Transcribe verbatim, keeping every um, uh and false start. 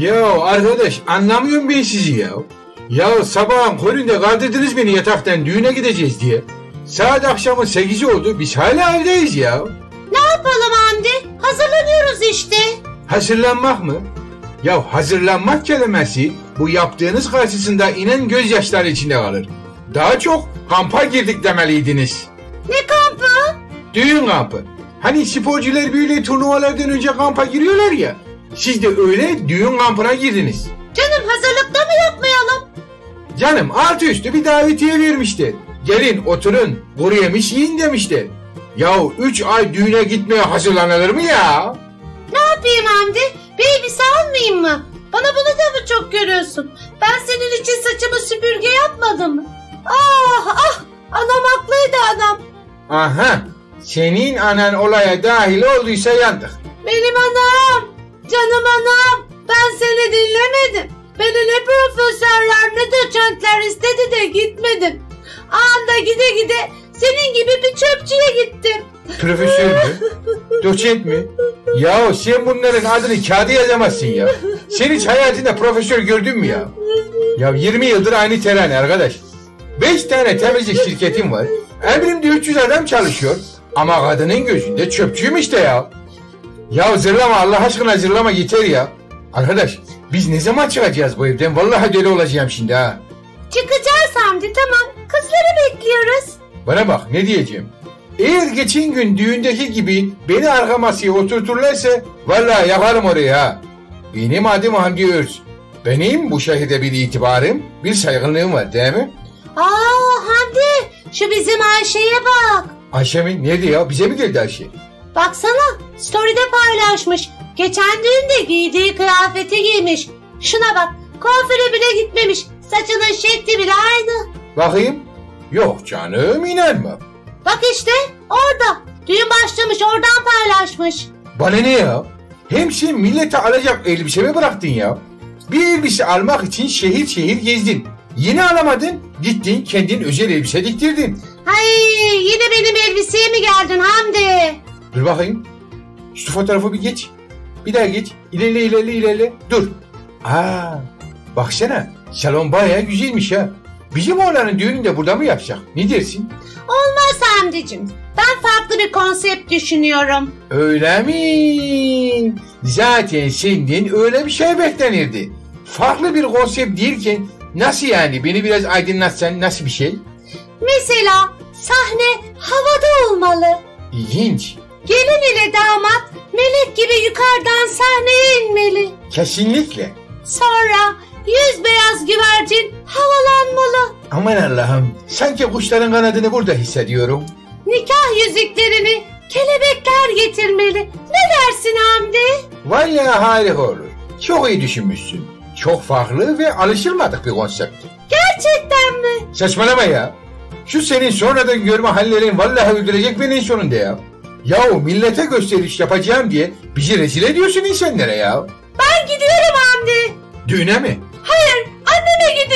Ya arkadaş anlamıyorum ben sizi ya. Ya sabahın köründe kaldırdınız beni yataktan düğüne gideceğiz diye. Saat akşamın sekizi oldu biz hala evdeyiz ya. Ne yapalım Hamdi? Hazırlanıyoruz işte. Hazırlanmak mı? Ya hazırlanmak kelimesi bu yaptığınız karşısında inen gözyaşları içinde kalır. Daha çok kampa girdik demeliydiniz. Ne kampı? Düğün kampı. Hani sporcular böyle turnuvalardan önce kampa giriyorlar ya. Siz de öyle düğün kampına girdiniz. Canım hazırlıkta mı yapmayalım? Canım altı üstü bir davetiye vermişti. Gelin oturun kuru yemiş yiyin demişti. Yahu üç ay düğüne gitmeye hazırlanılır mı ya? Ne yapayım Hamdi? Bir elbise almayayım mı? Bana bunu da mı çok görüyorsun? Ben senin için saçımı süpürge yapmadım mı? Ah ah anam haklıydı anam. Aha senin anan olaya dahil olduysa yandık. Benim anam, canım anam, ben seni dinlemedim. Beni ne profesörler ne doçentler istedi de gitmedim. Anda gide gide senin gibi bir çöpçüye gittim. Profesör mü? Doçent mi? Ya sen bunların adını kağıda yazamazsın ya. Sen hiç hayatında profesör gördün mü ya? Ya yirmi yıldır aynı terane arkadaş. beş tane temizlik şirketim var. Emrimde üç yüz adam çalışıyor. Ama kadının gözünde çöpçüyüm işte ya. Ya zırlama Allah aşkına zırlama yeter ya. Arkadaş biz ne zaman çıkacağız bu evden? Vallahi deli olacağım şimdi ha. Çıkacağız Hamdi tamam. Kızları bekliyoruz. Bana bak ne diyeceğim. Eğer geçen gün düğündeki gibi beni arka masaya oturturlarsa vallahi yaparım orayı ha. Benim adım Hamdi Öz. Benim bu şehirde bir itibarım, bir saygınlığım var değil mi? Aa Hamdi şu bizim Ayşe'ye bak. Ayşe mi? Nerede ya? Bize mi geldi Ayşe? Baksana story'de paylaşmış. Geçen düğünde giydiği kıyafeti giymiş. Şuna bak kuaföre bile gitmemiş. Saçının şekli bile aynı. Bakayım. Yok canım inanmam. Bak işte orada. Düğün başlamış oradan paylaşmış. Bana ne ya? Hem sen millete alacak elbise mi bıraktın ya? Bir elbise almak için şehir şehir gezdin. Yine alamadın. Gittin kendin özel elbise diktirdin. Ay yine benim elbiseye mi geldin Hamdi? Dur bakayım. Şu fotoğrafı bir geç. Bir daha geç. İlerle ilerle ilerle. Dur. Aa, baksana. Salon bayağı güzelmiş ha. Bizim oğlanın düğününü de burada mı yapacak? Ne dersin? Olmaz Hamdi'cim. Ben farklı bir konsept düşünüyorum. Öyle mi? Zaten senden öyle bir şey beklenirdi. Farklı bir konsept derken nasıl yani? Beni biraz aydınlatsan nasıl bir şey? Mesela sahne havada olmalı. İlginç. Gelin ile damat melek gibi yukarıdan sahneye inmeli. Kesinlikle. Sonra yüz beyaz güvercin havalanmalı. Aman Allah'ım. Sanki kuşların kanadını burada hissediyorum. Nikah yüzüklerini kelebekler getirmeli. Ne dersin Hamdi? Vallahi harika olur. Çok iyi düşünmüşsün. Çok farklı ve alışılmadık bir konsept. Gerçekten mi? Saçmalama ya. Şu senin sonradan görme hallerin vallahi öldürecek beni en sonunda ya. Yahu millete gösteriş yapacağım diye bizi rezil ediyorsun insanlara ya. Ben gidiyorum Hamdi. Düğüne mi? Hayır anneme gidiyorum.